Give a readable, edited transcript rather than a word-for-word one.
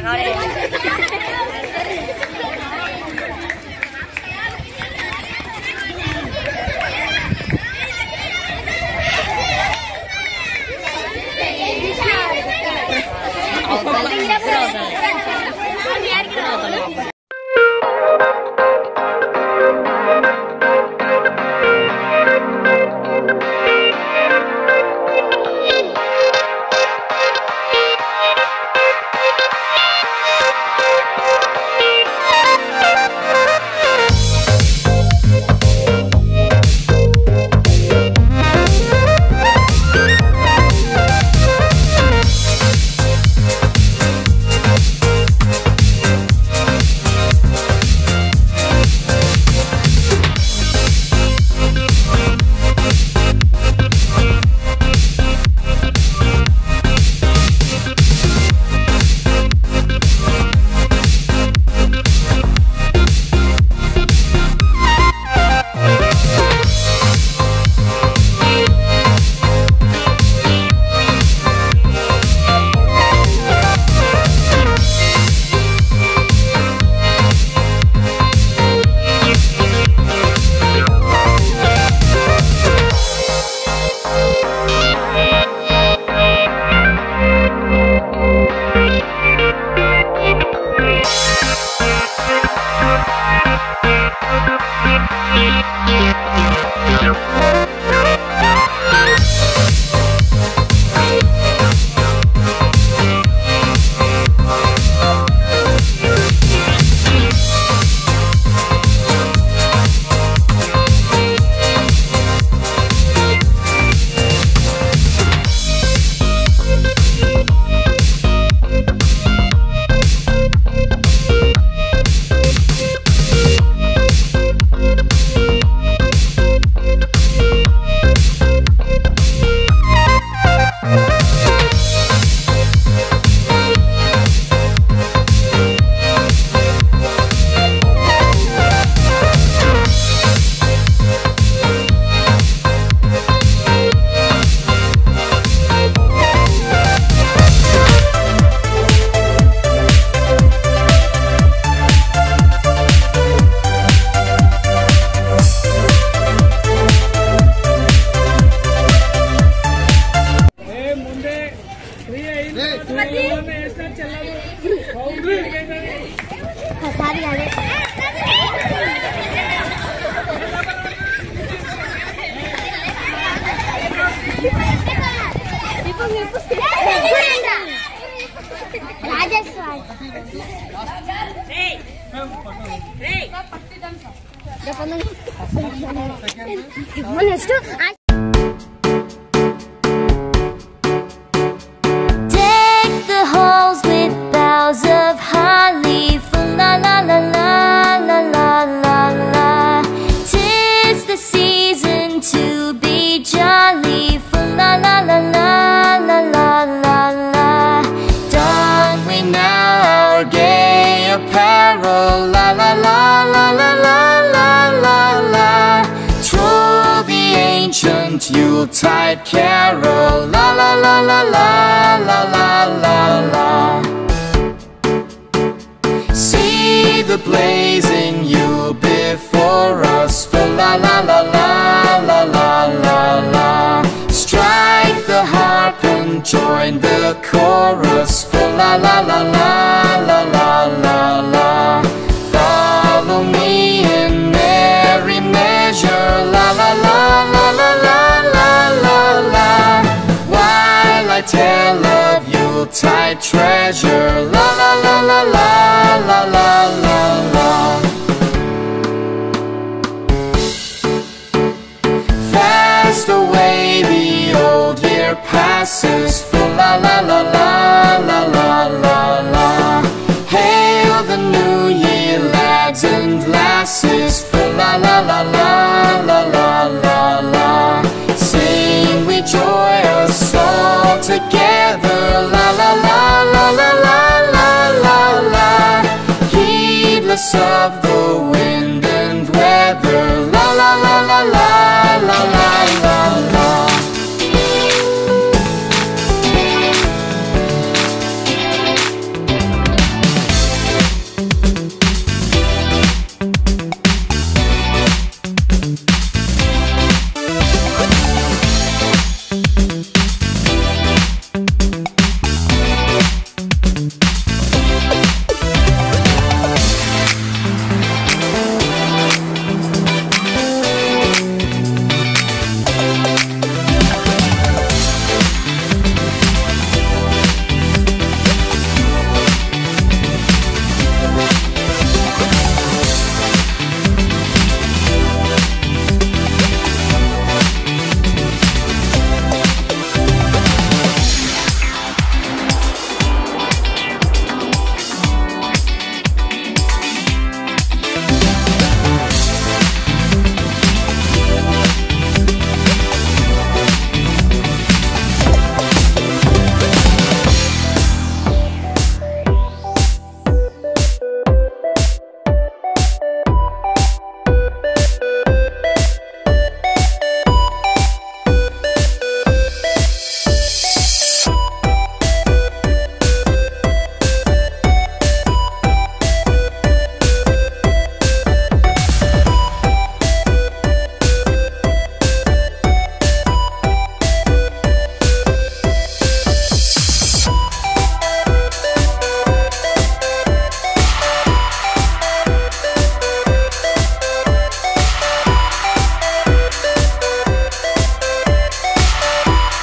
เขาเลย Yuletide carol, la la la la la la la la la. See the blazing Yule before us, la la la la la la la la. Strike the harp and join the chorus, la la la la la la la la. Follow me in merry measure, la la la la la la. Tell of Yuletide treasure, la la la la la la la la la. Fast away the old year passes, la la la la.